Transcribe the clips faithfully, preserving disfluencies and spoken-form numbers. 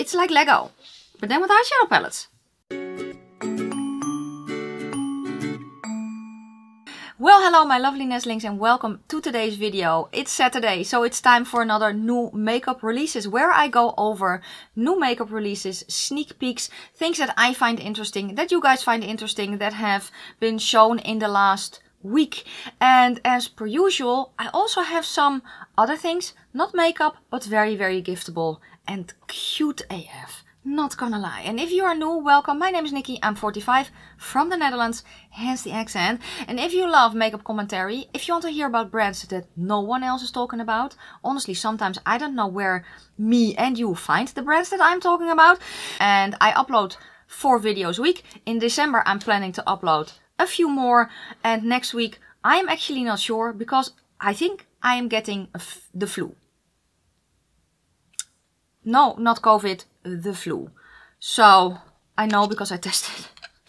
It's like Lego, but then with eyeshadow palettes. Well, hello my lovely nestlings and welcome to today's video. It's Saturday, so it's time for another new makeup releases where I go over new makeup releases, sneak peeks, things that I find interesting, that you guys find interesting, that have been shown in the last week. And as per usual, I also have some other things, not makeup, but very, very giftable and cute A F. Not gonna lie. And if you are new, welcome. My name is Nikki. I'm forty-five, from the Netherlands, hence the accent. And if you love makeup commentary, if you want to hear about brands that no one else is talking about, honestly, sometimes I don't know where me and you find the brands that I'm talking about. And I upload four videos a week. In December, I'm planning to upload a few more. And next week, I'm actually not sure because I think I am getting a f the flu. No, not COVID, the flu. So, I know because I tested.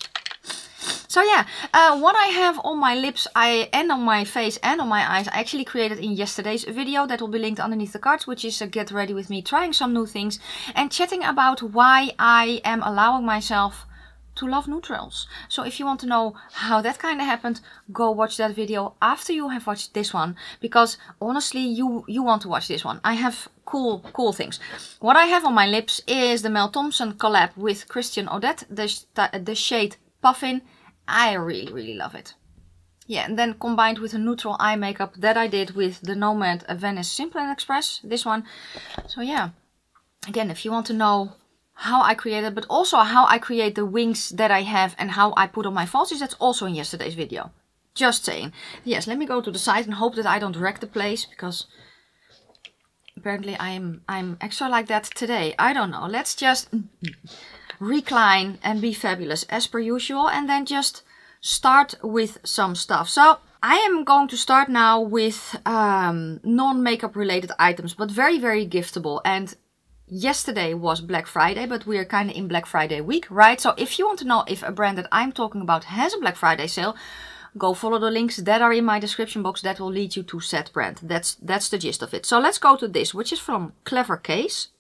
So yeah, uh, what I have on my lips I and on my face and on my eyes, I actually created in yesterday's video that will be linked underneath the cards, which is uh, get ready with me trying some new things and chatting about why I am allowing myself to love neutrals. So if you want to know how that kind of happened, go watch that video after you have watched this one, because honestly you you want to watch this one. I have cool cool things. What I have on my lips is the Mel Thompson collab with Christian Odette, the, the shade Puffin. I really really love it. Yeah, and then combined with a neutral eye makeup that I did with the Nomad Venice Simple and Express, this one. So yeah, again, if you want to know how I created, but also how I create the wings that I have and how I put on my falsies, that's also in yesterday's video. Just saying. Yes, let me go to the side and hope that I don't wreck the place, because apparently I'm I'm extra like that today. I don't know. Let's just recline and be fabulous as per usual, and then just start with some stuff. So I am going to start now with um, non-makeup related items, but very, very giftable. And yesterday was Black Friday, but we are kind of in Black Friday week, right? So if you want to know if a brand that I'm talking about has a Black Friday sale, go follow the links that are in my description box. That will lead you to said brand. That's that's the gist of it. So let's go to this, which is from Clever Case.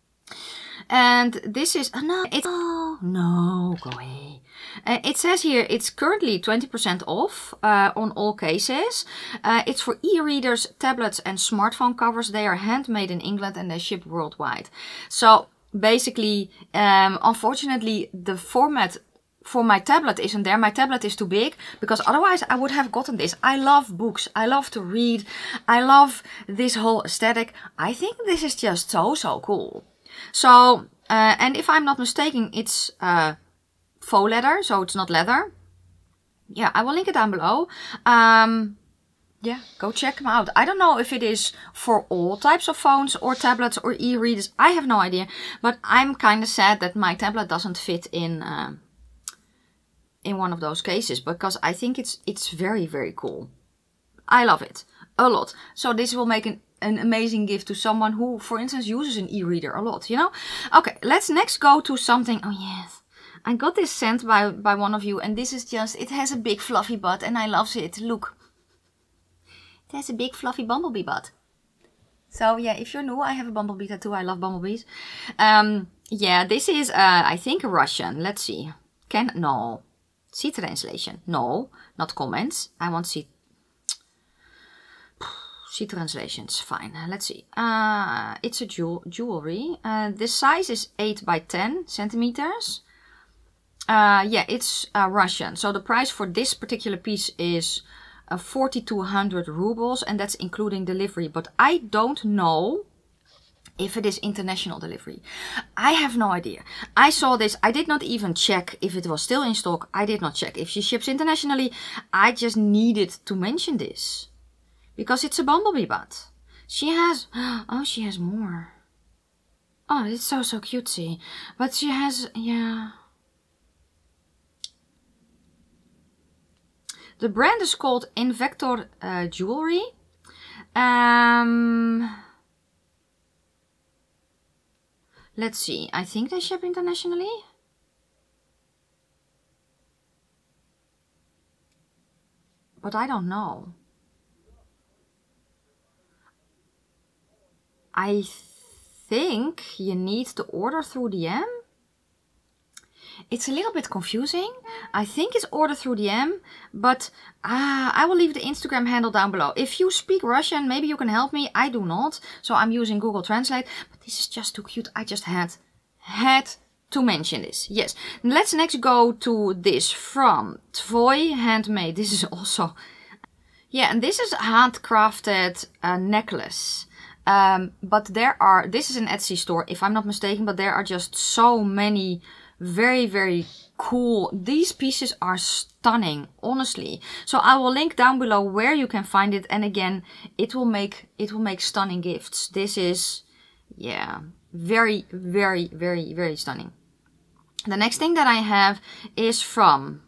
And this is, oh no, it's, oh no, go away. Uh, it says here it's currently twenty percent off uh, on all cases. Uh, it's for e-readers, tablets and smartphone covers. They are handmade in England and they ship worldwide. So basically, um, unfortunately, the format for my tablet isn't there. My tablet is too big, because otherwise I would have gotten this. I love books. I love to read. I love this whole aesthetic. I think this is just so, so cool. So, uh, and if I'm not mistaken, it's uh, faux leather, so it's not leather. Yeah, I will link it down below. Um, yeah, go check them out. I don't know if it is for all types of phones or tablets or e-readers. I have no idea. But I'm kind of sad that my tablet doesn't fit in uh, in one of those cases, because I think it's it's very, very cool. I love it a lot. So this will make an an amazing gift to someone who, for instance, uses an e-reader a lot, you know? Okay, let's next go to something. Oh yes, I got this sent by, by one of you, and this is just, it has a big fluffy butt and I love it. Look. It has a big fluffy bumblebee butt. So yeah, if you're new, I have a bumblebee tattoo. I love bumblebees. Um, yeah, this is, uh, I think, a Russian. Let's see. Can, no. See translation. No, not comments. I want to see See translations, fine. Let's see. Uh, it's a jewel jewelry. Uh, the size is eight by ten centimeters. Uh, yeah, it's uh, Russian. So the price for this particular piece is uh, forty-two hundred rubles, and that's including delivery. But I don't know if it is international delivery. I have no idea. I saw this. I did not even check if it was still in stock. I did not check if she ships internationally. I just needed to mention this, because it's a bumblebee butt. She has, oh, she has more. Oh, it's so, so cutesy. But she has, yeah. The brand is called Invector uh, Jewelry. Um, let's see. I think they ship internationally. But I don't know. I think you need to order through D M. It's a little bit confusing. I think it's order through D M, but uh, I will leave the Instagram handle down below. If you speak Russian, maybe you can help me. I do not, so I'm using Google Translate. But this is just too cute. I just had, had to mention this. Yes. Let's next go to this from Tvoi Handmade. This is also, yeah, and this is a handcrafted uh, necklace. Um, but there are, this is an Etsy store, if I'm not mistaken, but there are just so many very, very cool. These pieces are stunning, honestly. So I will link down below where you can find it. And again, it will make, it will make stunning gifts. This is, yeah, very, very, very, very stunning. The next thing that I have is from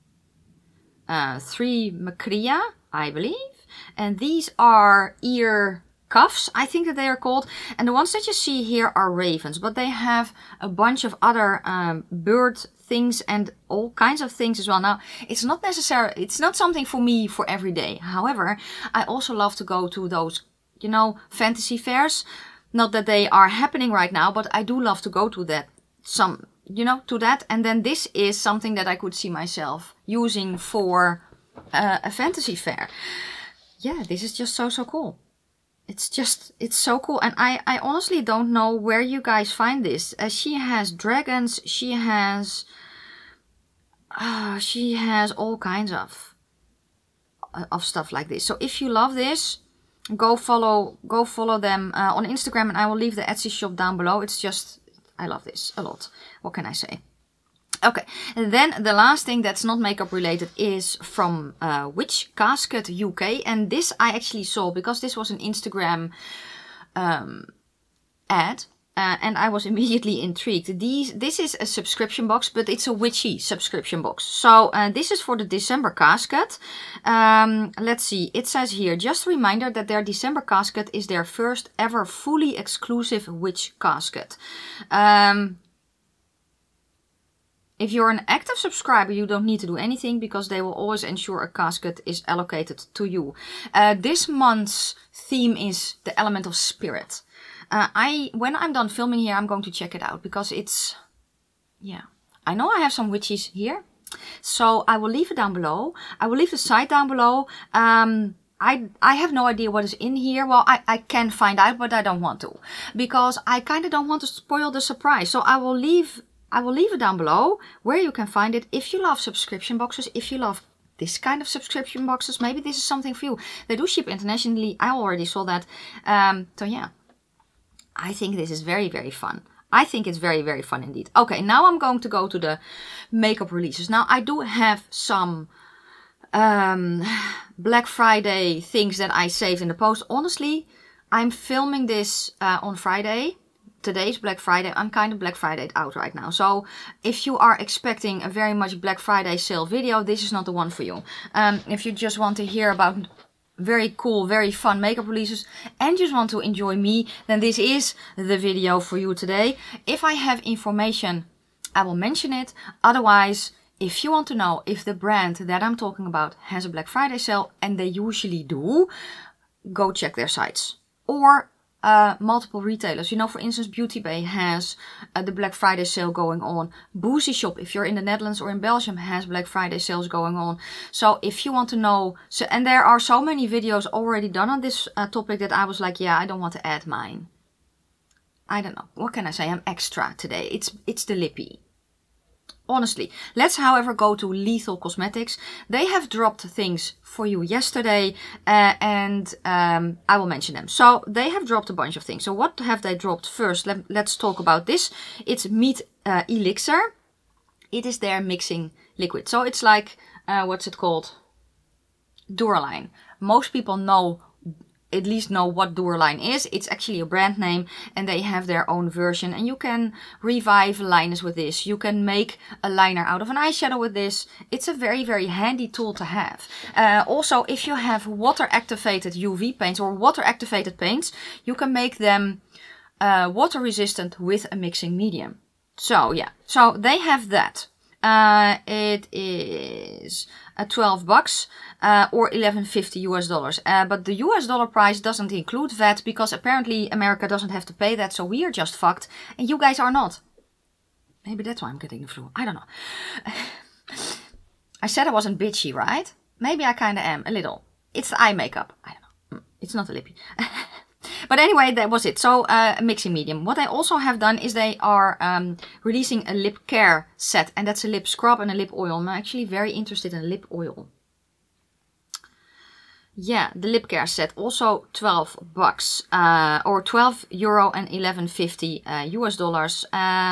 uh, three Macria, I believe. And these are ear cuffs, I think that they are called. And the ones that you see here are ravens, but they have a bunch of other um, bird things and all kinds of things as well. Now, it's not necessary, it's not something for me for every day. However, I also love to go to those, you know, fantasy fairs. Not that they are happening right now, but I do love to go to that, some, you know, to that. And then this is something that I could see myself using for uh, a fantasy fair. Yeah, this is just so, so cool. It's just, it's so cool. And I, I honestly don't know where you guys find this. Uh, she has dragons. She has, uh, she has all kinds of, uh, of stuff like this. So if you love this, go follow, go follow them uh, on Instagram. And I will leave the Etsy shop down below. It's just, I love this a lot. What can I say? Okay, and then the last thing that's not makeup related is from uh, Witch Casket U K. And this I actually saw because this was an Instagram um, ad. Uh, and I was immediately intrigued. These, this is a subscription box, but it's a witchy subscription box. So uh, this is for the December casket. Um, let's see, it says here, just a reminder that their December casket is their first ever fully exclusive witch casket. Um... If you're an active subscriber, you don't need to do anything because they will always ensure a casket is allocated to you. Uh, this month's theme is the element of spirit. Uh, I, when I'm done filming here, I'm going to check it out because it's, yeah. I know I have some witches here, so I will leave it down below. I will leave the site down below. Um, I, I have no idea what is in here. Well, I, I can find out, but I don't want to because I kind of don't want to spoil the surprise. So I will leave I will leave it down below where you can find it. If you love subscription boxes, if you love this kind of subscription boxes, maybe this is something for you. They do ship internationally. I already saw that. Um, so yeah, I think this is very, very fun. I think it's very, very fun indeed. Okay, now I'm going to go to the makeup releases. Now I do have some um, Black Friday things that I saved in the post. Honestly, I'm filming this uh, on Friday. Today's Black Friday. I'm kind of Black Friday out right now. So if you are expecting a very much Black Friday sale video, this is not the one for you. Um, if you just want to hear about very cool, very fun makeup releases and just want to enjoy me, then this is the video for you today. If I have information, I will mention it. Otherwise, if you want to know if the brand that I'm talking about has a Black Friday sale, and they usually do, go check their sites. Or Uh, multiple retailers. You know, for instance, Beauty Bay has uh, the Black Friday sale going on. Boozy Shop, if you're in the Netherlands or in Belgium, has Black Friday sales going on. So if you want to know, so and there are so many videos already done on this uh, topic that I was like, yeah, I don't want to add mine. I don't know. What can I say? I'm extra today. It's it's the lippy. Honestly, let's however go to Lethal Cosmetics. They have dropped things for you yesterday uh, and um, I will mention them. So they have dropped a bunch of things. So what have they dropped first? Let, let's talk about this. It's Meet uh, Elixir. It is their mixing liquid. So it's like, uh, what's it called? Duraline. Most people know at least know what Duraline is. It's actually a brand name and they have their own version, and you can revive liners with this. You can make a liner out of an eyeshadow with this. It's a very, very handy tool to have. Uh, also, if you have water activated U V paints or water activated paints, you can make them uh, water resistant with a mixing medium. So yeah, so they have that. Uh, it is uh, twelve bucks uh, or eleven fifty U S dollars. Uh, but the U S dollar price doesn't include V A T because apparently America doesn't have to pay that. So we are just fucked and you guys are not. Maybe that's why I'm getting the flu. I don't know. I said I wasn't bitchy, right? Maybe I kind of am, a little. It's the eye makeup. I don't know. It's not a lippy. But anyway, that was it. So, uh, mixing medium. What I also have done is they are um, releasing a lip care set. And that's a lip scrub and a lip oil. I'm actually very interested in lip oil. Yeah, the lip care set. Also twelve bucks. Uh, or twelve euro and eleven fifty uh, U S dollars.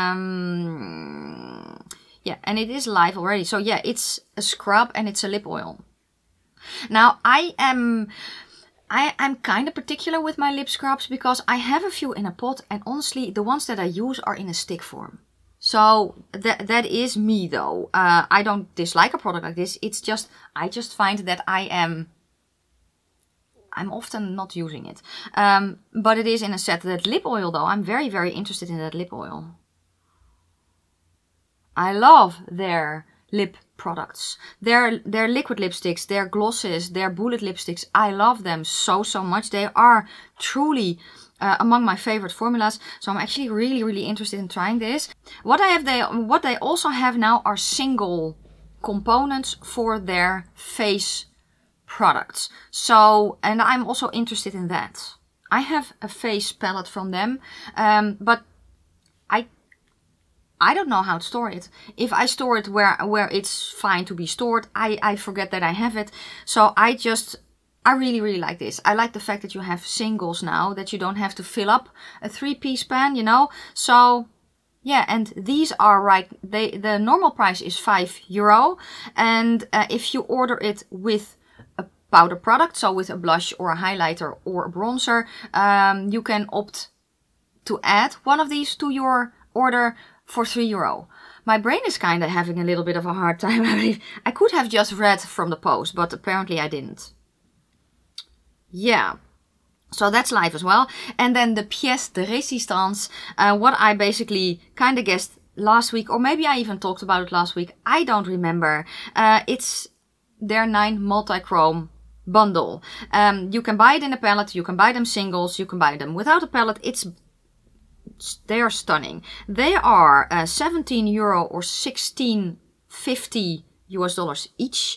Um, yeah, and it is live already. So yeah, it's a scrub and it's a lip oil. Now, I am... I am kind of particular with my lip scrubs because I have a few in a pot and honestly the ones that I use are in a stick form. So that that is me though. Uh, I don't dislike a product like this. It's just, I just find that I am, I'm often not using it. Um, but it is in a set. That lip oil though, I'm very, very interested in that lip oil. I love their lip products. Their, their liquid lipsticks, their glosses, their bullet lipsticks. I love them so, so much. They are truly uh, among my favorite formulas. So I'm actually really, really interested in trying this. What I have, they, what they also have now are single components for their face products. So, and I'm also interested in that. I have a face palette from them, um, but I I don't know how to store it. If I store it where where it's fine to be stored, I, I forget that I have it. So I just, I really, really like this. I like the fact that you have singles now, that you don't have to fill up a three-piece pan, you know. So yeah, and these are right, they, the normal price is five euro. And uh, if you order it with a powder product, so with a blush or a highlighter or a bronzer, um, you can opt to add one of these to your order for three euro. My brain is kind of having a little bit of a hard time. I believe I could have just read from the post, but apparently I didn't. Yeah, so that's live as well. And then the pièce de résistance, uh, what I basically kind of guessed last week, or maybe I even talked about it last week. I don't remember. Uh, it's their nine multi-chrome bundle. Um, you can buy it in a palette. You can buy them singles. You can buy them without a palette. It's They are stunning. They are uh, seventeen euro or sixteen fifty U S dollars each.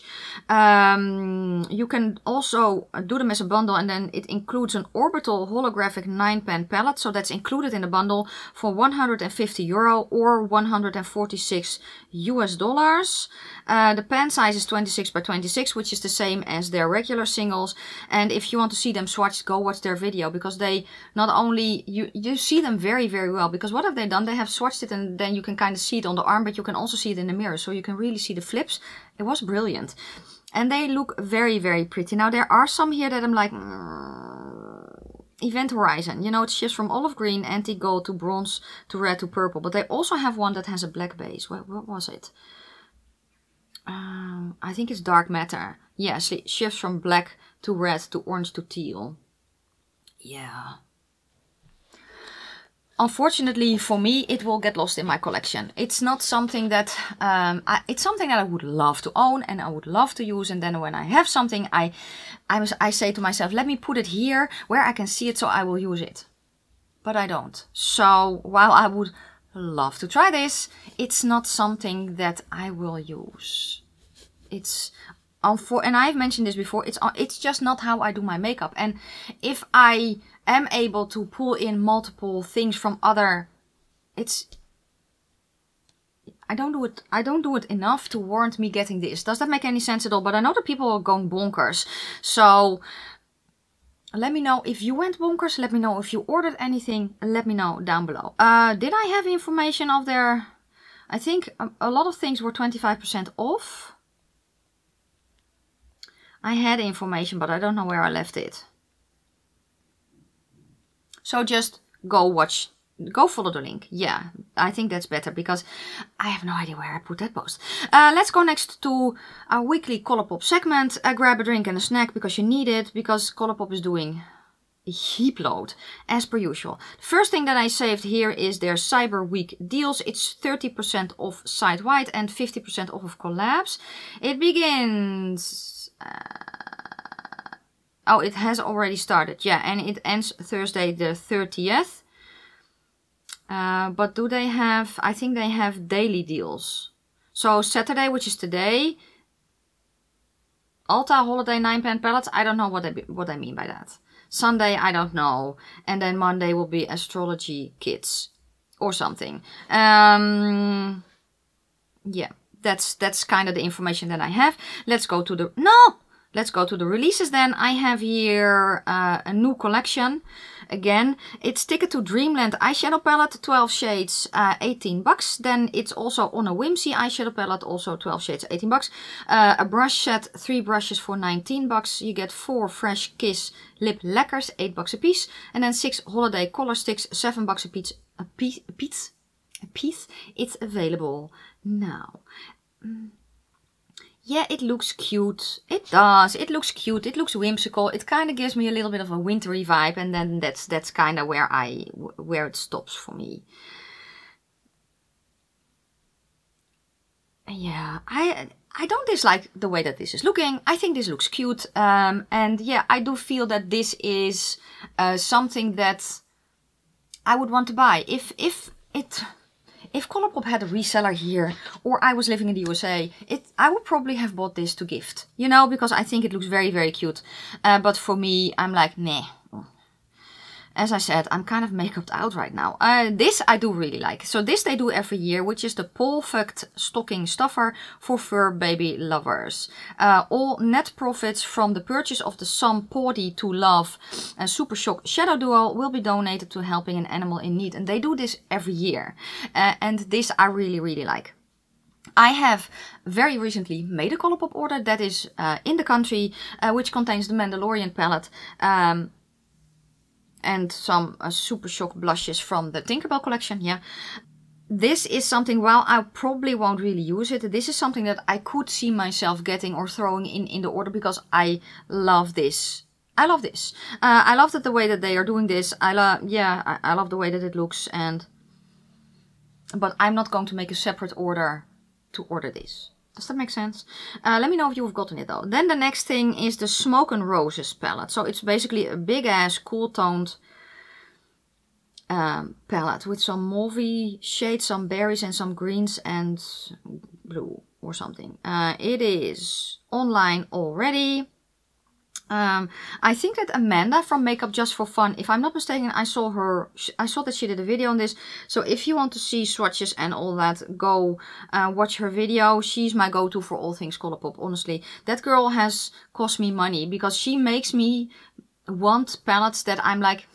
Um, you can also do them as a bundle, and then it includes an orbital holographic nine pan palette. So that's included in the bundle for one hundred fifty euro or one hundred forty-six U S dollars. Uh, the pan size is twenty-six by twenty-six, which is the same as their regular singles. And if you want to see them swatched, go watch their video, because they not only, you, you see them very, very well. Because what have they done? They have swatched it and then you can kind of see it on the arm, but you can also see it in the mirror. So you can really see the flips. It was brilliant. And they look very, very pretty. Now there are some here that I'm like, mm, Event Horizon. You know, it shifts from olive green, antique gold to bronze to red to purple. But they also have one that has a black base. What, what was it? Um, I think it's Dark Matter. Yes, it shifts from black to red to orange to teal. Yeah. Unfortunately for me, it will get lost in my collection. It's not something that, um, I, it's something that I would love to own and I would love to use. And then when I have something, I, I, was, I say to myself, let me put it here where I can see it so I will use it. But I don't. So while I would love to try this, it's not something that I will use. It's, unfor and I've mentioned this before, it's, it's just not how I do my makeup. And if I am able to pull in multiple things from other, it's, I don't do it, I don't do it enough to warrant me getting this. Does that make any sense at all? But I know that people are going bonkers. So let me know if you went bonkers. Let me know if you ordered anything. Let me know down below. Uh, did I have information of their, I think a, a lot of things were twenty-five percent off. I had information, but I don't know where I left it. So just go watch, go follow the link. Yeah, I think that's better because I have no idea where I put that post. Uh, let's go next to our weekly Colourpop segment. Uh, grab a drink and a snack because you need it, because Colourpop is doing heap load, as per usual. The first thing that I saved here is their Cyber Week deals. It's thirty percent off site-wide and fifty percent off of collabs. It begins... Uh, oh, it has already started. Yeah, and it ends Thursday the thirtieth. Uh, but do they have... I think they have daily deals. So Saturday, which is today... Ulta Holiday nine pan palettes. I don't know what they, what I mean by that. Sunday, I don't know. And then Monday will be astrology kits or something. Um, yeah, that's that's kind of the information that I have. Let's go to the... No! Let's go to the releases then. I have here uh, a new collection. Again, it's Ticket to Dreamland eyeshadow palette, twelve shades, uh, eighteen bucks. Then it's also on a Whimsy eyeshadow palette, also twelve shades, eighteen bucks. Uh, a brush set, three brushes for nineteen bucks. You get four Fresh Kiss lip lacquers, eight bucks a piece. And then six holiday color sticks, seven bucks a piece. A piece? A piece? A piece? It's available now. Mm. Yeah, it looks cute. It does. It looks cute. It looks whimsical. It kind of gives me a little bit of a wintry vibe, and then that's that's kind of where I where it stops for me. Yeah, I I don't dislike the way that this is looking. I think this looks cute, um, and yeah, I do feel that this is uh, something that I would want to buy if if it. If Colourpop had a reseller here, or I was living in the U S A, it I would probably have bought this to gift. You know, because I think it looks very, very cute. Uh, but for me, I'm like, nah. As I said, I'm kind of makeuped out right now. Uh, this I do really like. So this they do every year, which is the Polfuct Stocking Stuffer for fur baby lovers. Uh, all net profits from the purchase of the Some Pawdy to Love uh, Super Shock Shadow Duo will be donated to helping an animal in need. And they do this every year. Uh, and this I really, really like. I have very recently made a Colourpop order that is uh, in the country, uh, which contains the Mandalorian palette. Um, and some uh, Super Shock blushes from the Tinkerbell collection, yeah. This is something, well, I probably won't really use it. This is something that I could see myself getting or throwing in, in the order because I love this. I love this. Uh, I love that the way that they are doing this. I love, yeah, I, I love the way that it looks, and... But I'm not going to make a separate order to order this. Does that make sense? Uh, let me know if you've gotten it though. Then the next thing is the Smoke and Roses palette. So it's basically a big ass cool toned um, palette with some mauvey shades, some berries and some greens and blue or something. Uh, it is online already. Um, I think that Amanda from Makeup Just for Fun, if I'm not mistaken, I saw her, I saw that she did a video on this. So if you want to see swatches and all that, go uh, watch her video. She's my go-to for all things Colourpop, honestly. That girl has cost me money because she makes me want palettes that I'm like...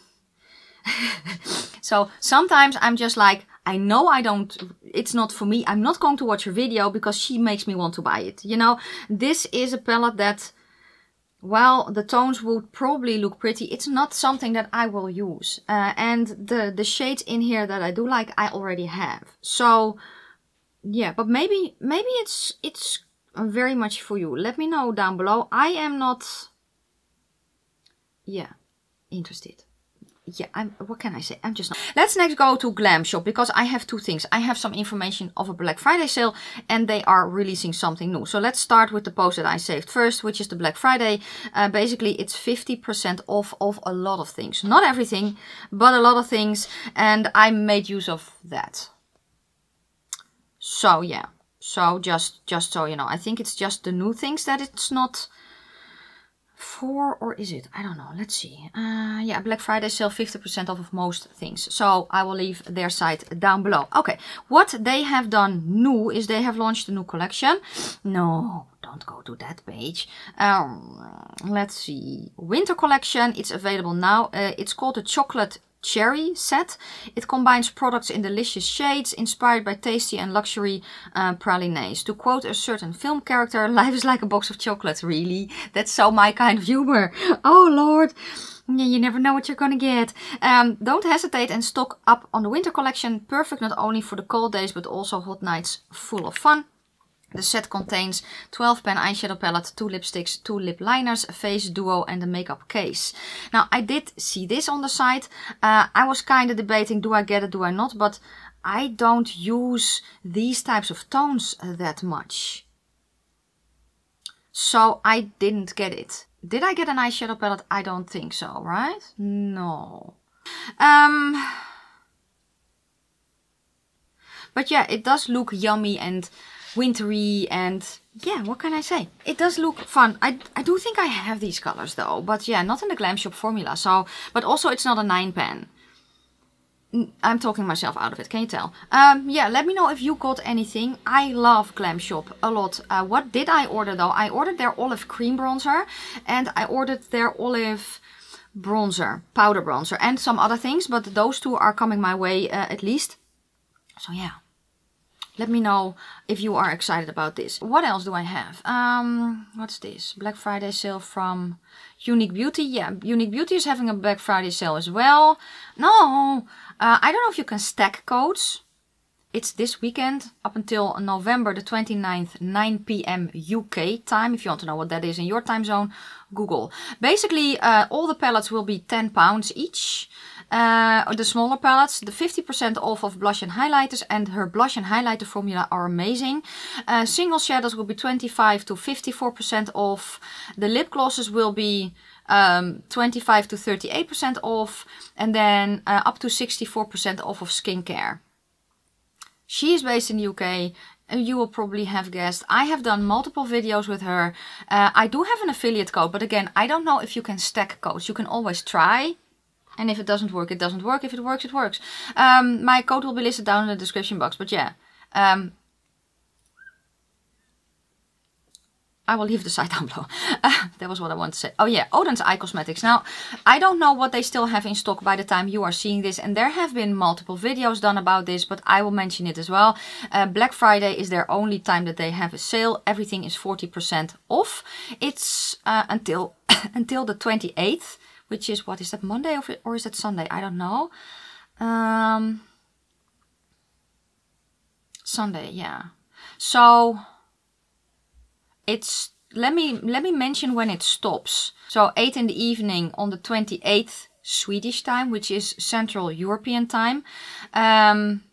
So sometimes I'm just like, I know I don't, it's not for me. I'm not going to watch her video because she makes me want to buy it. You know, this is a palette that... Well, the tones would probably look pretty. It's not something that I will use. Uh, and the, the shades in here that I do like, I already have. So, yeah, but maybe, maybe it's, it's very much for you. Let me know down below. I am not, yeah, interested. Yeah, I'm, what can I say? I'm just not. Let's next go to Glam Shop because I have two things. I have some information of a Black Friday sale and they are releasing something new. So let's start with the post that I saved first, which is the Black Friday. Uh, basically, it's fifty percent off of a lot of things. Not everything, but a lot of things. And I made use of that. So, yeah. So, just, just so you know. I think it's just the new things that it's not... For, or is it? I don't know. Let's see. Uh, yeah, Black Friday sale fifty percent off of most things. So I will leave their site down below. Okay, what they have done new is they have launched a new collection. No, don't go to that page. Um, let's see. Winter collection. It's available now. Uh, it's called the Chocolate Cherry set. It combines products in delicious shades inspired by tasty and luxury uh, pralines. To quote a certain film character, life is like a box of chocolates. Really? That's so my kind of humor. Oh Lord. Yeah, you never know what you're gonna get. Um, don't hesitate and stock up on the winter collection. Perfect not only for the cold days but also hot nights full of fun. The set contains twelve pan eyeshadow palette, two lipsticks, two lip liners, a face duo and a makeup case. Now I did see this on the site. Uh, I was kind of debating, do I get it, do I not? But I don't use these types of tones that much. So I didn't get it. Did I get an eyeshadow palette? I don't think so, right? No. Um, but yeah, it does look yummy and wintry and yeah, what can I say? It does look fun. I, I do think I have these colors though, but yeah, not in the Glam Shop formula. So, but also it's not a nine pan. I'm talking myself out of it, can you tell? Um, yeah, let me know if you got anything. I love Glam Shop a lot. Uh, what did I order though? I ordered their olive cream bronzer and I ordered their olive bronzer, powder bronzer and some other things. But those two are coming my way uh, at least. So yeah, let me know if you are excited about this. What else do I have? Um, what's this? Black Friday sale from Unique Beauty. Yeah, Unique Beauty is having a Black Friday sale as well. No, uh, I don't know if you can stack codes. It's this weekend up until November the twenty-ninth, nine p m U K time. If you want to know what that is in your time zone, Google. Basically, uh, all the palettes will be ten pounds each. Uh, the smaller palettes, the fifty percent off of blush and highlighters, and her blush and highlighter formula are amazing. Uh, single shadows will be twenty-five to fifty-four percent off. The lip glosses will be um, twenty-five to thirty-eight percent off, and then uh, up to sixty-four percent off of skincare. She is based in the U K. You will probably have guessed. I have done multiple videos with her. Uh, I do have an affiliate code, but again, I don't know if you can stack codes. You can always try. And if it doesn't work, it doesn't work. If it works, it works. Um, my code will be listed down in the description box. But yeah, um, I will leave the site down below. Uh, that was what I wanted to say. Oh yeah, Odense Eye Cosmetics. Now, I don't know what they still have in stock by the time you are seeing this. And there have been multiple videos done about this, but I will mention it as well. Uh, Black Friday is their only time that they have a sale. Everything is forty percent off. It's uh, until, until the twenty-eighth. Which is, what is that, Monday or, or is that Sunday? I don't know. Um, Sunday, yeah. So it's, let me let me mention when it stops. So eight in the evening on the twenty-eighth Swedish time, which is Central European time. Um,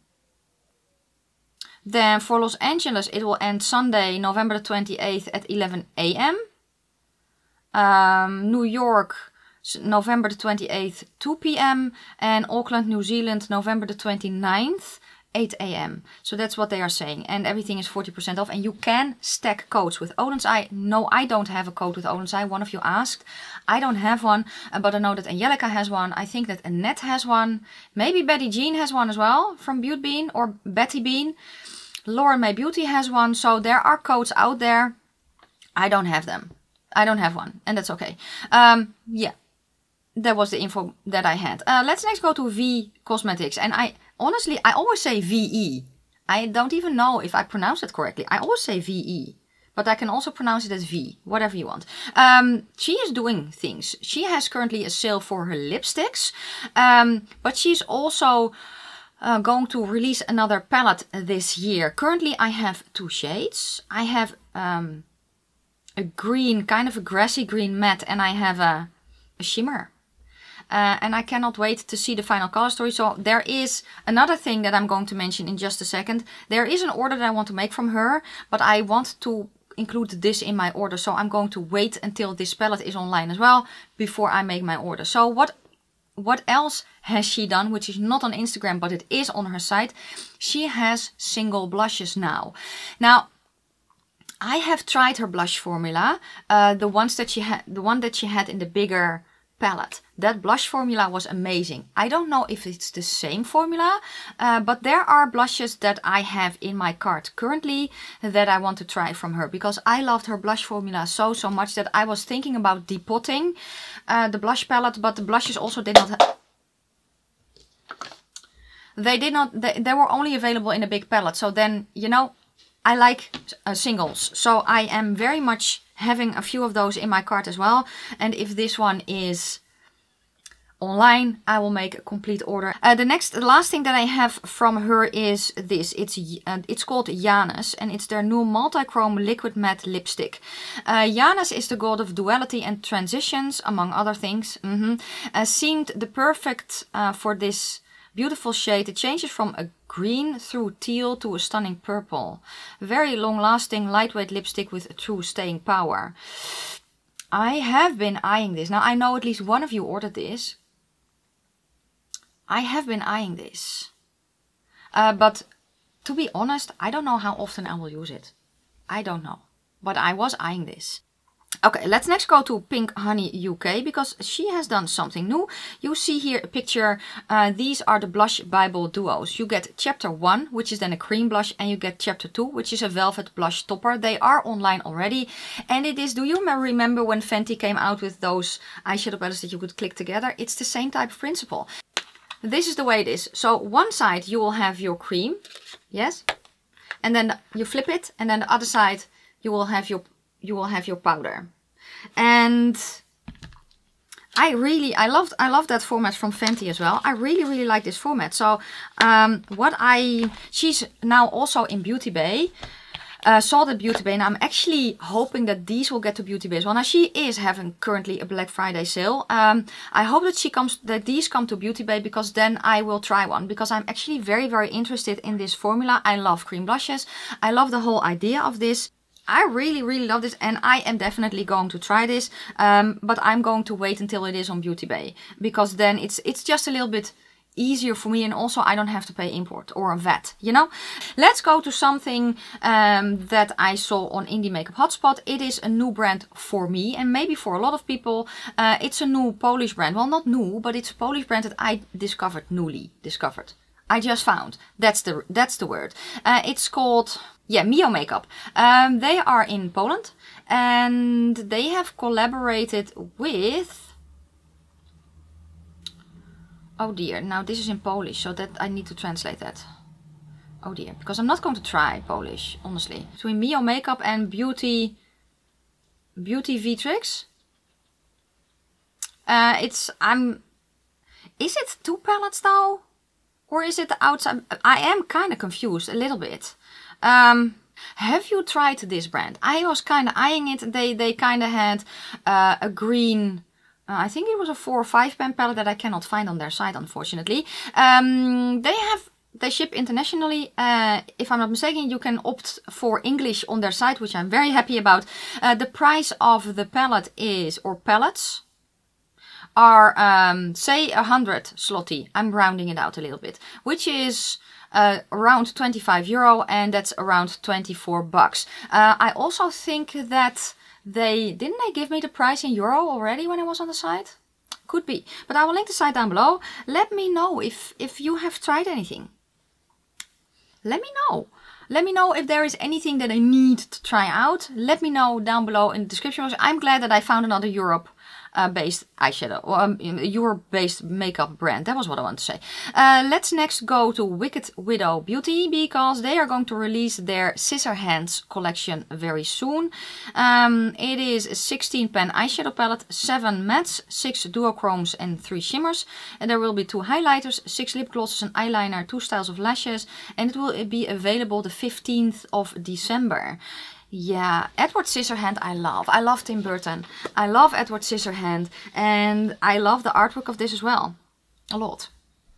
then for Los Angeles, it will end Sunday, November the twenty-eighth at eleven a m Um, New York, November the twenty-eighth, two p m and Auckland, New Zealand, November the twenty-ninth, eight a m So that's what they are saying. And everything is forty percent off. And you can stack codes with Odense Eye. No, I don't have a code with Odense Eye. One of you asked. I don't have one. Uh, but I know that Angelica has one. I think that Annette has one. Maybe Betty Jean has one as well from Beauty Bean or Betty Bean. Lauren May Beauty has one. So there are codes out there. I don't have them. I don't have one. And that's okay. Um, yeah. That was the info that I had. Uh, let's next go to V Cosmetics. And I honestly, I always say V E. I don't even know if I pronounce it correctly. I always say V E. But I can also pronounce it as V. Whatever you want. Um, she is doing things. She has currently a sale for her lipsticks. Um, but she's also uh, going to release another palette this year. Currently I have two shades. I have um, a green, kind of a grassy green matte. And I have a, a shimmer. Uh, and I cannot wait to see the final color story. So there is another thing that I'm going to mention in just a second. There is an order that I want to make from her, but I want to include this in my order. So I'm going to wait until this palette is online as well before I make my order. So what what else has she done, which is not on Instagram, but it is on her site? She has single blushes now. Now, I have tried her blush formula, uh, the ones that she had, the one that she had in the bigger palette. That blush formula was amazing. I don't know if it's the same formula, uh, but there are blushes that I have in my cart currently that I want to try from her, because I loved her blush formula so, so much that I was thinking about depotting uh, the blush palette, but the blushes also did not have... They did not, they, they were only available in a big palette. So then, you know, I like uh, singles. So I am very much having a few of those in my cart as well. And if this one is online, I will make a complete order. Uh, the next, the last thing that I have from her is this. It's uh, it's called Janus, and it's their new multi-chrome liquid matte lipstick. Uh, Janus is the god of duality and transitions, among other things. Mm-hmm. uh, seemed the perfect uh, for this beautiful shade. It changes from a green through teal to a stunning purple. Very long-lasting, lightweight lipstick with true staying power. I have been eyeing this. Now, I know at least one of you ordered this. I have been eyeing this. Uh, but to be honest, I don't know how often I will use it. I don't know. But I was eyeing this. Okay, let's next go to Pink Honey U K, because she has done something new. You see here a picture. Uh, these are the Blush Bible duos. You get chapter one, which is then a cream blush, and you get chapter two, which is a velvet blush topper. They are online already. And it is, do you remember when Fenty came out with those eyeshadow palettes that you could click together? It's the same type of principle. This is the way it is. So one side you will have your cream, yes, and then you flip it, and then the other side you will have your you will have your powder. And I really I loved I love that format from Fenty as well. I really really like this format. So um, what I she's now also in Beauty Bay. Uh, saw the Beauty Bay, and I'm actually hoping that these will get to Beauty Bay as well. Now she is having currently a Black Friday sale. Um, I hope that she comes, that these come to Beauty Bay, because then I will try one, because I'm actually very very interested in this formula. I love cream blushes. I love the whole idea of this. I really really love this, and I am definitely going to try this. Um, but I'm going to wait until it is on Beauty Bay, because then it's it's just a little bit easier for me, and also I don't have to pay import or a V A T, you know. Let's go to something um, that I saw on Indie Makeup Hotspot. It is a new brand for me, and maybe for a lot of people. Uh, it's a new Polish brand. Well, not new, but it's a Polish brand that I discovered, newly discovered. I just found. That's the that's the word. Uh, it's called, yeah, Mio Makeup. Um, they are in Poland, and they have collaborated with, oh dear, now this is in Polish, so that I need to translate that. Oh dear, because I'm not going to try Polish, honestly. Between Mio Makeup and Beauty, Beauty Vitrix. Uh, it's, I'm, is it two palettes though? Or is it the outside? I am kind of confused a little bit. Um, have you tried this brand? I was kind of eyeing it. They, they kind of had uh, a green, Uh, I think it was a four or five pan palette that I cannot find on their site, unfortunately. Um, they have, they ship internationally. Uh, if I'm not mistaken, you can opt for English on their site, which I'm very happy about. Uh, the price of the palette is, or palettes, are, um, say, one hundred zloty. I'm rounding it out a little bit, which is uh, around twenty-five euro, and that's around twenty-four bucks. Uh, I also think that They, didn't they give me the price in euro already when I was on the site? Could be. But I will link the site down below. Let me know if, if you have tried anything. Let me know. Let me know if there is anything that I need to try out. Let me know down below in the description box. I'm glad that I found another Europe uh, based eyeshadow, or um, Europe based makeup brand. That was what I want to say. Uh, let's next go to Wicked Widow Beauty, because they are going to release their Scissor Hands collection very soon. Um, it is a sixteen pan eyeshadow palette, seven mattes, six duochromes and three shimmers. And there will be two highlighters, six lip glosses, an eyeliner, two styles of lashes, and it will be available the fifteenth of December. Yeah, Edward Scissorhand I love. I love Tim Burton. I love Edward Scissorhand, and I love the artwork of this as well. A lot.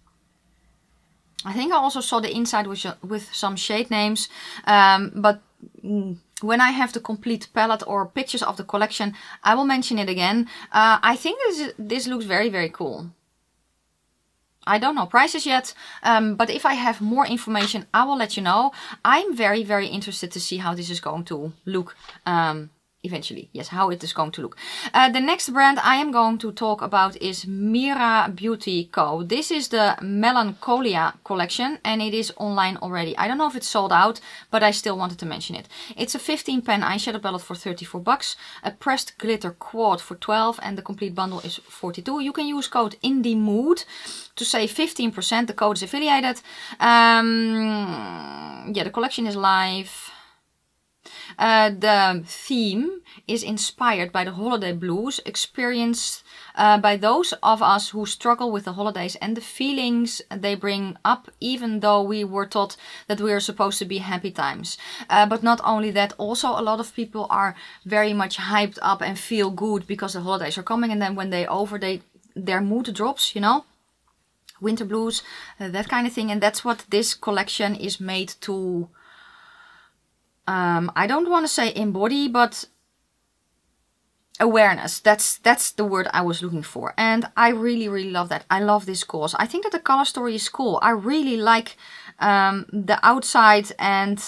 I think I also saw the inside with, with some shade names, um, but mm, when I have the complete palette or pictures of the collection, I will mention it again. Uh, I think this, is, this looks very, very cool. I don't know prices yet, um, but if I have more information, I will let you know. I'm very, very interested to see how this is going to look um, eventually. Yes, how it is going to look. Uh, the next brand I am going to talk about is Mira Beauty Co. This is the Melancholia collection, and it is online already. I don't know if it's sold out, but I still wanted to mention it. It's a fifteen pan eyeshadow palette for thirty-four bucks, a pressed glitter quad for twelve, and the complete bundle is forty-two. You can use code INDIEMOOD to save fifteen percent. The code is affiliated. Um, yeah, the collection is live. Uh, the theme is inspired by the holiday blues experienced uh, by those of us who struggle with the holidays and the feelings they bring up, even though we were taught that we are supposed to be happy times. Uh, but not only that, also a lot of people are very much hyped up and feel good because the holidays are coming, and then when they over, they their mood drops, you know. Winter blues, uh, that kind of thing. And that's what this collection is made to, um, I don't want to say embody, but awareness. That's that's the word I was looking for. And I really, really love that. I love this cause. I think that the color story is cool. I really like um, the outside and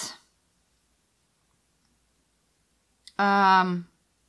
um,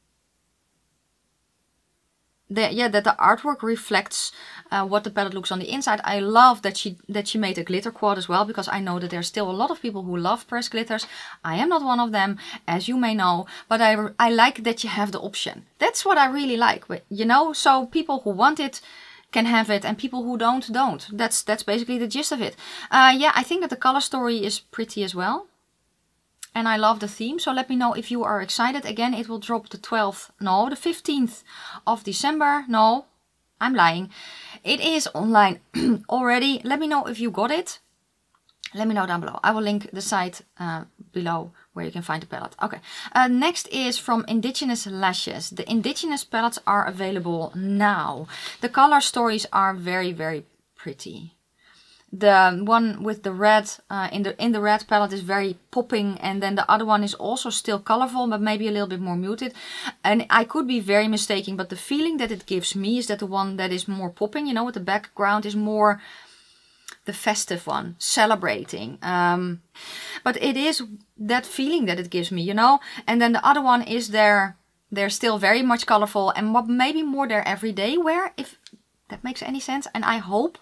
The, yeah, that the artwork reflects uh, what the palette looks on the inside. I love that she that she made a glitter quad as well, because I know that there's still a lot of people who love pressed glitters. I am not one of them, as you may know, but I, I like that you have the option. That's what I really like, but, you know, so people who want it can have it and people who don't, don't. That's, that's basically the gist of it. Uh, yeah, I think that the color story is pretty as well. And I love the theme, so let me know if you are excited. Again, it will drop the twelfth, no, the fifteenth of December. No, I'm lying. It is online already. Let me know if you got it. Let me know down below. I will link the site uh, below where you can find the palette. Okay, uh, next is from Indigenous Lashes. The Indigenous palettes are available now. The color stories are very, very pretty. The one with the red uh, in the in the red palette is very popping, and then the other one is also still colorful, but maybe a little bit more muted. And I could be very mistaken, but the feeling that it gives me is that the one that is more popping, you know, with the background, is more the festive one, celebrating. Um, but it is that feeling that it gives me, you know. And then the other one is there. They're still very much colorful and what maybe more their everyday wear, if that makes any sense. And I hope.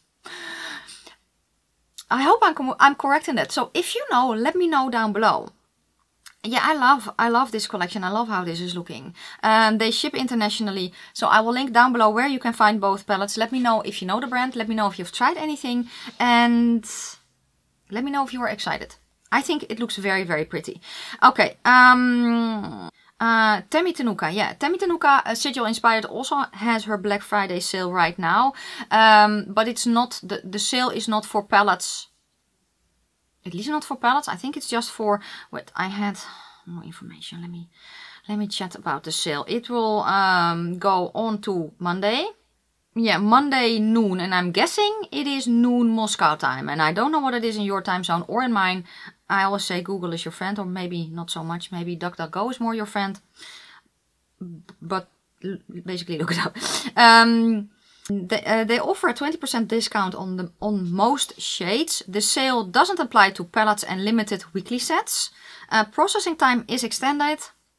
I hope I'm, I'm correct in that. So if you know, let me know down below. Yeah, I love I love this collection. I love how this is looking. Um, they ship internationally. So I will link down below where you can find both palettes. Let me know if you know the brand. Let me know if you've tried anything. And let me know if you are excited. I think it looks very, very pretty. Okay. Um, uh, Temi Tenuka. Yeah, Temi Tenuka, uh, Sigil Inspired, also has her Black Friday sale right now. Um, but it's not, the, the sale is not for palettes. At least not for palettes. I think it's just for, wait, I had more information. Let me, let me chat about the sale. It will um, go on to Monday. Yeah, Monday noon. And I'm guessing it is noon Moscow time. And I don't know what it is in your time zone or in mine. I always say Google is your friend, or maybe not so much. Maybe DuckDuckGo is more your friend. But basically look it up. Um, they, uh, they offer a twenty percent discount on the on most shades. The sale doesn't apply to palettes and limited weekly sets. Uh, processing time is extended.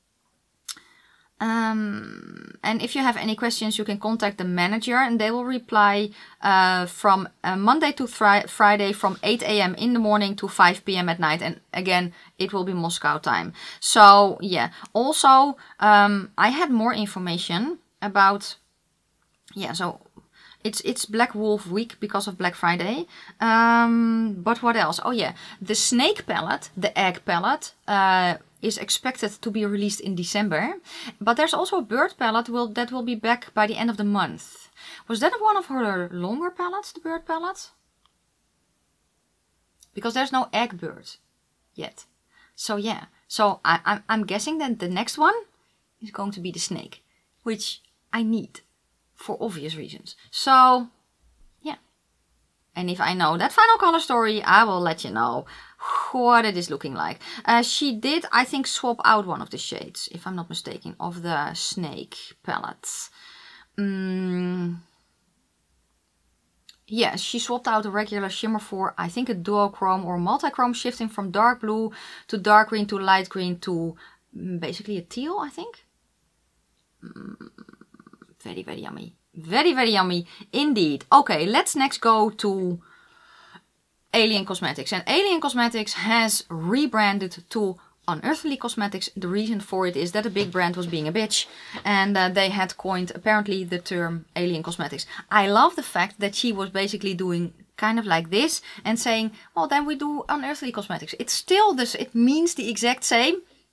Um, and if you have any questions, you can contact the manager and they will reply uh, from uh, Monday to fri Friday from eight A M in the morning to five P M at night. And again, it will be Moscow time. So yeah, also um, I had more information about, yeah, so it's it's Black Wolf week because of Black Friday. Um, but what else? Oh yeah, the snake palette, the egg palette, uh, is expected to be released in December. But there's also a bird palette will, that will be back by the end of the month. Was that one of her longer palettes, the bird palette? Because there's no egg bird yet. So yeah, so I, I'm, I'm guessing that the next one is going to be the snake, which I need for obvious reasons. So yeah. And if I know that final color story, I will let you know what it is looking like. Uh, she did, I think, swap out one of the shades, if I'm not mistaken, of the snake palettes. Mm. Yeah, she swapped out a regular shimmer for, I think, a duochrome or multi-chrome, shifting from dark blue to dark green to light green to mm, basically a teal, I think. Mm. Very, very yummy. Very, very yummy indeed. Okay, let's next go to Alien Cosmetics. And Alien Cosmetics has rebranded to Unearthly Cosmetics. The reason for it is that a big brand was being a bitch. And uh, they had coined, apparently, the term Alien Cosmetics. I love the fact that she was basically doing kind of like this and saying, well, then we do Unearthly Cosmetics. It's still this, it means the exact same.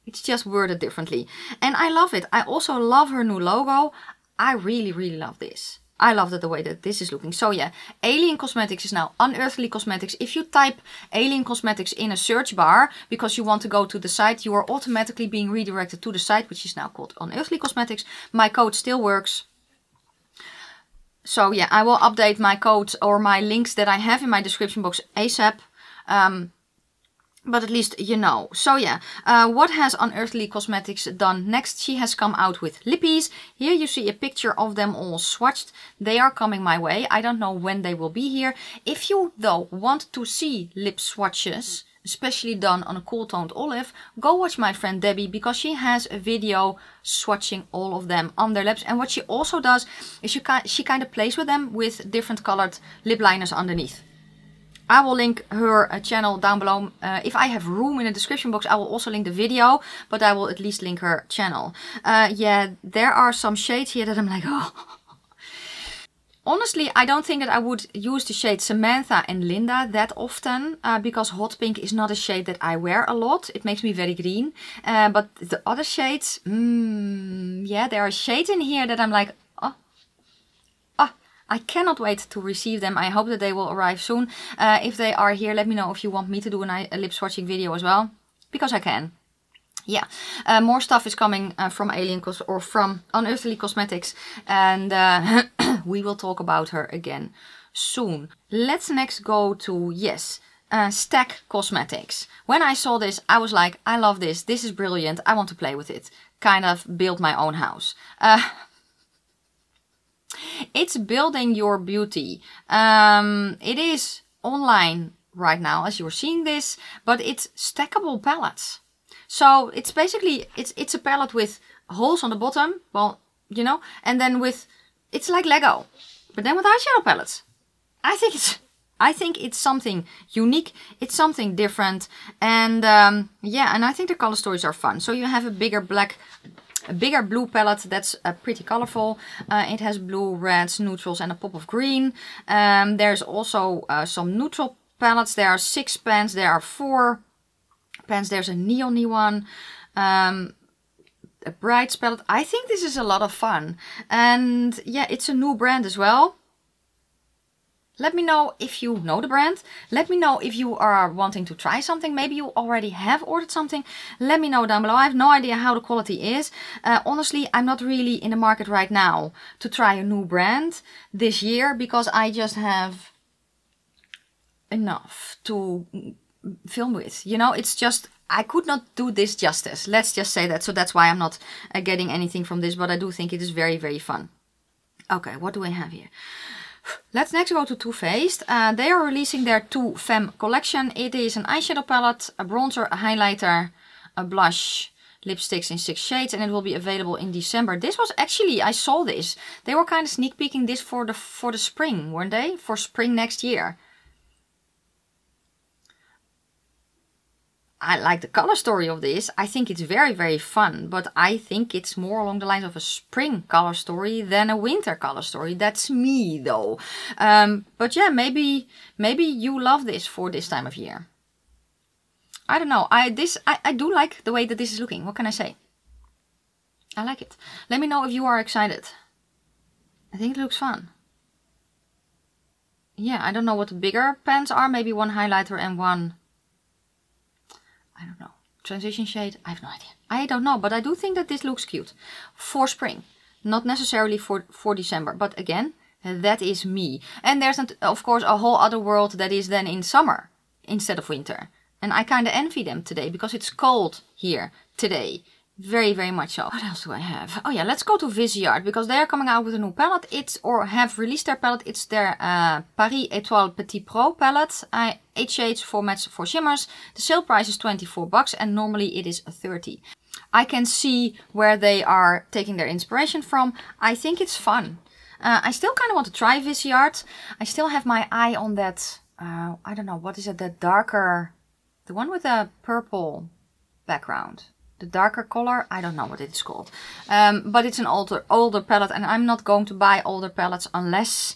It's just worded differently. And I love it. I also love her new logo. I really, really love this. I love that the way that this is looking. So yeah, Alien Cosmetics is now Unearthly Cosmetics. If you type Alien Cosmetics in a search bar because you want to go to the site, you are automatically being redirected to the site, which is now called Unearthly Cosmetics. My code still works. So yeah, I will update my codes or my links that I have in my description box ASAP. Um, But at least you know. So yeah, uh, what has Unearthly Cosmetics done next? She has come out with lippies. Here you see a picture of them all swatched. They are coming my way. I don't know when they will be here. If you though want to see lip swatches, especially done on a cool toned olive, go watch my friend Debbie, because she has a video swatching all of them on their lips. And what she also does is she, she kind of plays with them with different colored lip liners underneath. I will link her uh, channel down below. Uh, if I have room in the description box, I will also link the video, but I will at least link her channel. Uh, yeah, there are some shades here that I'm like, oh. Honestly, I don't think that I would use the shade Samantha and Linda that often, uh, because hot pink is not a shade that I wear a lot. It makes me very green. Uh, but the other shades, mm, yeah, there are shades in here that I'm like, oh. I cannot wait to receive them. I hope that they will arrive soon. Uh, if they are here, let me know if you want me to do a, a lip swatching video as well. Because I can. Yeah. Uh, more stuff is coming uh, from Alien Cos or from Unearthly Cosmetics. And uh, we will talk about her again soon. Let's next go to, yes, uh, Stack Cosmetics. When I saw this, I was like, I love this. This is brilliant. I want to play with it. Kind of build my own house. Uh, It's building your beauty. Um, it is online right now as you're seeing this, but it's stackable palettes. So it's basically, it's it's a palette with holes on the bottom, well, you know, and then with, it's like Lego, but then with eyeshadow palettes. I think it's, I think it's something unique. It's something different. And um, yeah, and I think the color stories are fun. So you have a bigger black A bigger blue palette that's uh, pretty colorful. Uh, it has blue, reds, neutrals and a pop of green. Um, there's also uh, some neutral palettes. There are six pens. There are four pens. There's a neon-y one. Um, a brights palette. I think this is a lot of fun. And yeah, it's a new brand as well. Let me know if you know the brand. Let me know if you are wanting to try something. Maybe you already have ordered something. Let me know down below. I have no idea how the quality is. Uh, honestly, I'm not really in the market right now to try a new brand this year, because I just have enough to film with. You know, it's just, I could not do this justice. Let's just say that. So that's why I'm not uh, getting anything from this, but I do think it is very, very fun. Okay, what do I have here? Let's next go to Too Faced. Uh, they are releasing their Too Femme collection. It is an eyeshadow palette, a bronzer, a highlighter, a blush, lipsticks in six shades, and it will be available in December. This was actually, I saw this. They were kind of sneak peeking this for the for the spring, weren't they? For spring next year. I like the color story of this. I think it's very, very fun, but I think it's more along the lines of a spring color story than a winter color story. That's me though. Um, but yeah, maybe maybe you love this for this time of year. I don't know. I this I, I do like the way that this is looking. What can I say? I like it. Let me know if you are excited. I think it looks fun. Yeah, I don't know what the bigger pens are. Maybe one highlighter and one, I don't know, transition shade. I have no idea. I don't know, but I do think that this looks cute for spring. Not necessarily for, for December, but again, that is me. And there's, of course, a whole other world that is then in summer instead of winter. And I kind of envy them today because it's cold here today. Very, very much so. What else do I have? Oh yeah, let's go to Viseart, because they are coming out with a new palette. It's, or have released their palette. It's their uh, Paris Étoile Petit Pro palette. Uh, eight shades, four mattes, four shimmers. The sale price is twenty-four bucks and normally it is thirty. I can see where they are taking their inspiration from. I think it's fun. Uh, I still kind of want to try Viseart. I still have my eye on that, uh, I don't know, what is it, that darker, the one with a purple background. The darker color, I don't know what it's called. Um, but it's an older, older palette, and I'm not going to buy older palettes unless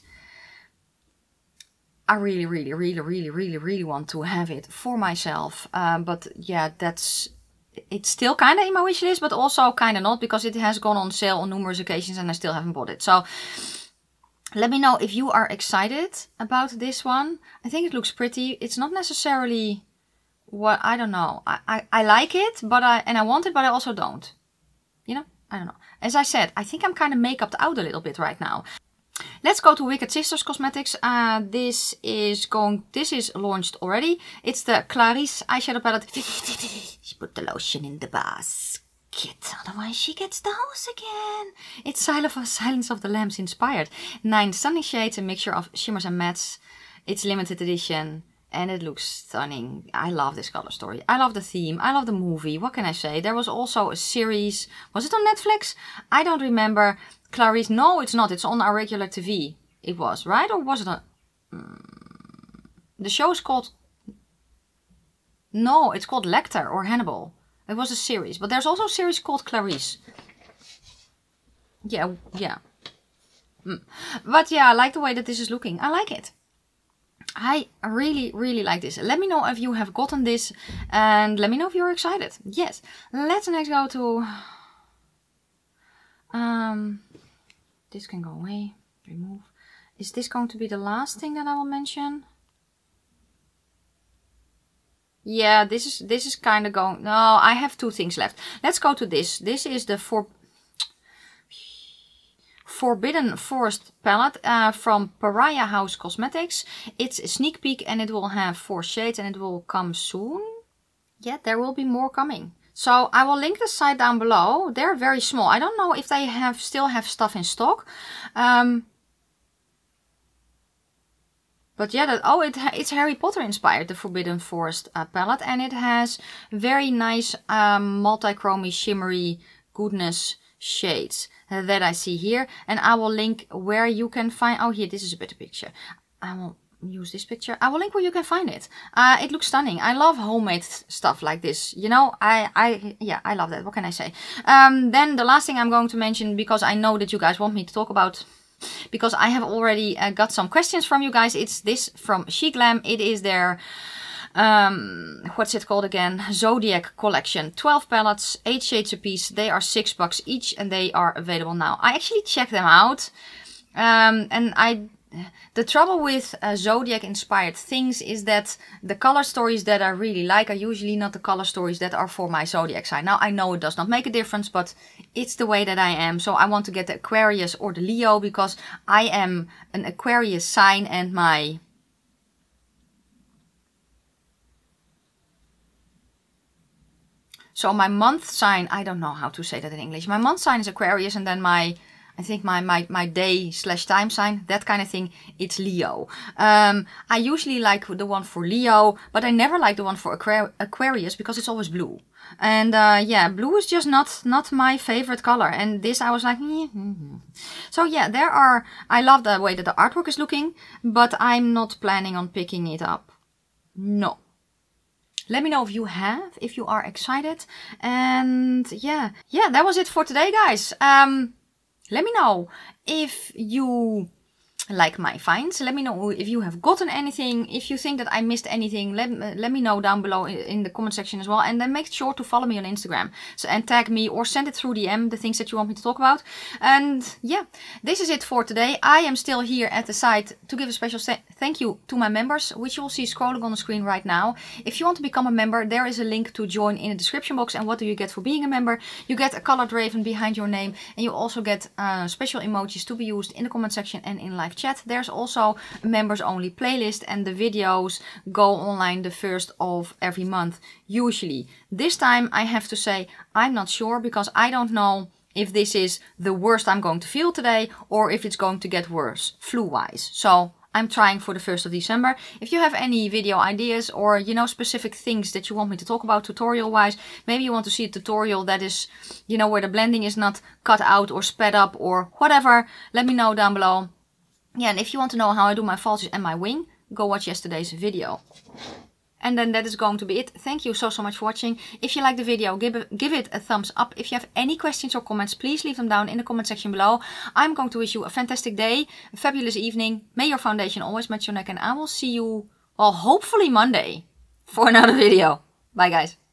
I really, really, really, really, really, really want to have it for myself. Um, but yeah, that's, it's still kind of in my wish list, but also kind of not, because it has gone on sale on numerous occasions and I still haven't bought it. So let me know if you are excited about this one. I think it looks pretty. It's not necessarily what, I don't know. I, I, I like it, but I, and I want it, but I also don't. You know, I don't know. As I said, I think I'm kind of makeuped out a little bit right now. Let's go to Wicked Sisters Cosmetics. Uh, this is going, this is launched already. It's the Clarisse eyeshadow palette. She put the lotion in the basket, otherwise she gets the hose again. It's Silence of the Lambs inspired. Nine stunning shades, a mixture of shimmers and mattes. It's limited edition and it looks stunning. I love this color story. I love the theme. I love the movie. What can I say? There was also a series. Was it on Netflix? I don't remember. Clarisse, no, it's not. It's on our regular T V. It was, right? Or was it on... Mm, the show is called... No, it's called Lecter or Hannibal. It was a series. But there's also a series called Clarisse. Yeah, yeah. Mm. But yeah, I like the way that this is looking. I like it. I really, really like this. Let me know if you have gotten this. And let me know if you're excited. Yes. Let's next go to... Um... This can go away, remove. Is this going to be the last thing that I will mention? Yeah, this is this is kind of going... No, I have two things left. Let's go to this. This is the for, Forbidden Forest palette uh, from Pariah House Cosmetics. It's a sneak peek and it will have four shades and it will come soon. Yeah, there will be more coming. So I will link the site down below. They're very small. I don't know if they have still have stuff in stock. Um, but yeah, that, oh, it, it's Harry Potter inspired, the Forbidden Forest uh, palette. And it has very nice um, multi-chromy, shimmery goodness shades uh, that I see here. And I will link where you can find... Oh, here, this is a better picture. I will... use this picture. I will link where you can find it. Uh, it looks stunning. I love homemade stuff like this. You know, I, I, yeah, I love that. What can I say? Um, then the last thing I'm going to mention, because I know that you guys want me to talk about, because I have already uh, got some questions from you guys. It's this from Chic Glam. It is their, um, what's it called again? Zodiac collection. twelve palettes, eight shades a piece. They are six bucks each and they are available now. I actually checked them out. Um, and I... The trouble with uh, Zodiac inspired things is that the color stories that I really like are usually not the color stories that are for my Zodiac sign. Now I know it does not make a difference, but it's the way that I am. So I want to get the Aquarius or the Leo because I am an Aquarius sign and my... So my month sign, I don't know how to say that in English. My month sign is Aquarius and then my... I think my, my, my day slash time sign, that kind of thing, it's Leo. Um, I usually like the one for Leo, but I never like the one for Aqu Aquarius because it's always blue. And uh, yeah, blue is just not, not my favorite color. And this I was like, mm-hmm. So yeah, there are, I love the way that the artwork is looking, but I'm not planning on picking it up. No. Let me know if you have, if you are excited. And yeah, yeah, that was it for today, guys. Um... Let me know if you like my finds. Let me know if you have gotten anything. If you think that I missed anything, let, let me know down below in the comment section as well. And then make sure to follow me on Instagram so, and tag me or send it through D M, the things that you want me to talk about. And yeah, this is it for today. I am still here at the site to give a special thank you to my members, which you will see scrolling on the screen right now. If you want to become a member, there is a link to join in the description box. And what do you get for being a member? You get a colored raven behind your name. And you also get uh, special emojis to be used in the comment section and in live chat. There's also a members only playlist and the videos go online the first of every month usually. This time I have to say I'm not sure because I don't know if this is the worst I'm going to feel today or if it's going to get worse flu wise. So I'm trying for the first of December. If you have any video ideas or, you know, specific things that you want me to talk about tutorial wise, maybe you want to see a tutorial that is, you know, where the blending is not cut out or sped up or whatever, let me know down below. Yeah, and if you want to know how I do my falsies and my wing, go watch yesterday's video. And then that is going to be it. Thank you so, so much for watching. If you like the video, give it, give it a thumbs up. If you have any questions or comments, please leave them down in the comment section below. I'm going to wish you a fantastic day, a fabulous evening. May your foundation always match your neck. And I will see you, well, hopefully Monday for another video. Bye, guys.